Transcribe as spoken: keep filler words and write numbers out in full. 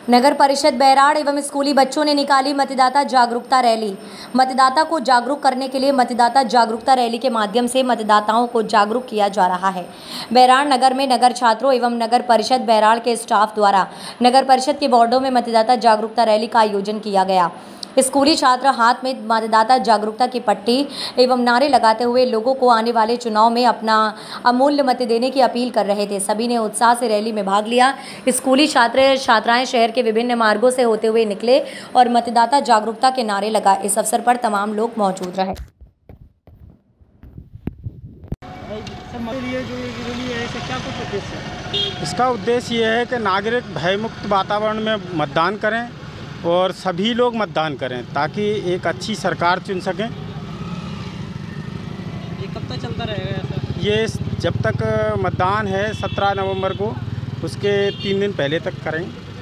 नगर परिषद बैराड़ एवं स्कूली बच्चों ने निकाली मतदाता जागरूकता रैली। मतदाता को जागरूक करने के लिए मतदाता जागरूकता रैली के माध्यम से मतदाताओं को जागरूक किया जा रहा है। बैराड़ नगर में नगर छात्रों एवं नगर परिषद बैराड़ के स्टाफ द्वारा नगर परिषद के वार्डों में मतदाता जागरूकता रैली का आयोजन किया गया। स्कूली छात्र हाथ में मतदाता जागरूकता की पट्टी एवं नारे लगाते हुए लोगों को आने वाले चुनाव में अपना अमूल्य मत देने की अपील कर रहे थे। सभी ने उत्साह से रैली में भाग लिया। स्कूली छात्र छात्राएं शहर के विभिन्न मार्गों से होते हुए निकले और मतदाता जागरूकता के नारे लगाए। इस अवसर पर तमाम लोग मौजूद रहे। इसका उद्देश्य ये है कि नागरिक भयमुक्त वातावरण में मतदान करें और सभी लोग मतदान करें ताकि एक अच्छी सरकार चुन सकें। ये कब तक चलता रहेगा ऐसा? ये जब तक मतदान है सत्रह नवंबर को, उसके तीन दिन पहले तक करें।